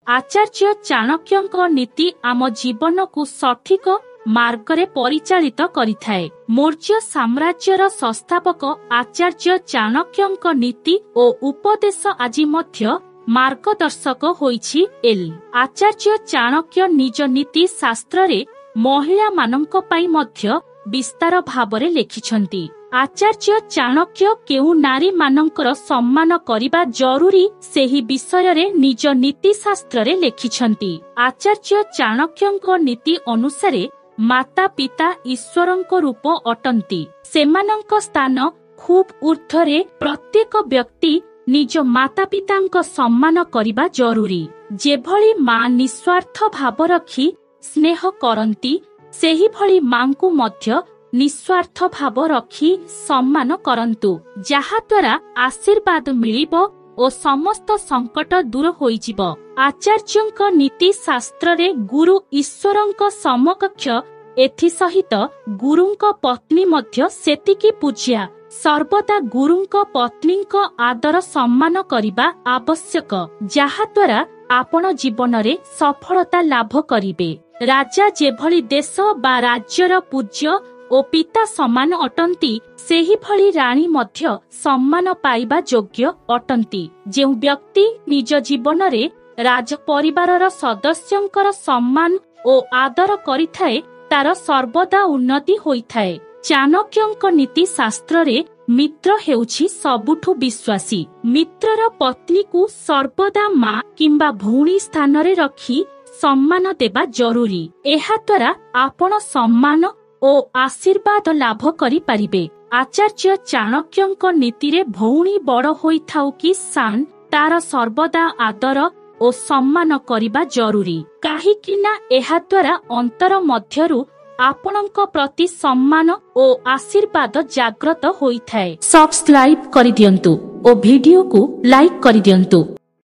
आचार्य चाणक्यଙ୍କ नीति आम जीवन को सठिक मार्गरे परिचालित करिथाए। मौर्य साम्राज्यर संस्थापक आचार्य चाणक्यଙ୍କ नीति ओ उपदेश आज मध्य मार्गदर्शक होईछि। आचार्य चाणक्य निज नीति शास्त्र रे महिला मानंक पई मध्य विस्तार भावरे लेखिछंती। आचार्य चाणक्य केउ नारी मानंकर सम्मान करिबा जरूरी सेही विषय रे निज नीति शास्त्र रे लेखिछंती। आचार्य चाणक्यଙ୍କ नीति अनुसारे माता पिता ईश्वरଙ୍କ रूप अटंती। सेमानंक स्थान खूब ऊर्ध्वरे। प्रत्येक व्यक्ति निज माता पितांक सम्मान करिबा जरूरी। जेभली मां निस्वार्थ भाव रखी स्नेह करंती सेही भली मां को मध्य निस्वार्थ भाव रखी सम्मान करंतु, जहा द्वारा आशीर्वाद मिलिबो ओ समस्त संकट दूर होइजिब। आचार्यଙ୍କ नीति शास्त्र रे गुरु ईश्वरଙ୍କ समकक्ष। एथि सहित गुरुଙ୍କ पत्नी मध्य सेतिकी पूज्या। सर्वदा गुरुଙ୍କ पत्नीଙ୍କ आदर सम्मान करिबा आवश्यक, जहा द्वारा आपण जीवन रे सफलता लाभ करिबे। राजा जेभली देश बा राज्यर पूज्य ओ पिता समान अटंती सेही भली रानी मध्य सम्मान पाइबा योग्य अटंती। जेउ व्यक्ति निज जीवन रे राज परिवारर सदस्यंकर सम्मान ओ आदर करिथाए तार सर्वदा उन्नति होइथाए। चाणक्यଙ୍କ नीति शास्त्र रे मित्र हेउछि सबुठु विश्वासी। मित्रर पत्नी को सर्वदा मां किंबा भौणी स्थान रे रखी सम्मान देबा जरूरी। एहा द्वारा आपण सम्मान ओ आशीर्वाद लाभ करि पारिबे। आचार्य चाणक्यଙ୍କ नीति रे भौणी बड़ होइथाउ कि सान तार सर्वदा आदर ओ सम्मान करिबा जरूरी। काहेकिना एहा द्वारा अंतर मध्यरु आपणଙ୍କ प्रति सम्मान ओ आशीर्वाद जाग्रत होइथाए। सब्सक्राइब करि दियंतु ओ वीडियो को लाइक करि दियंतु।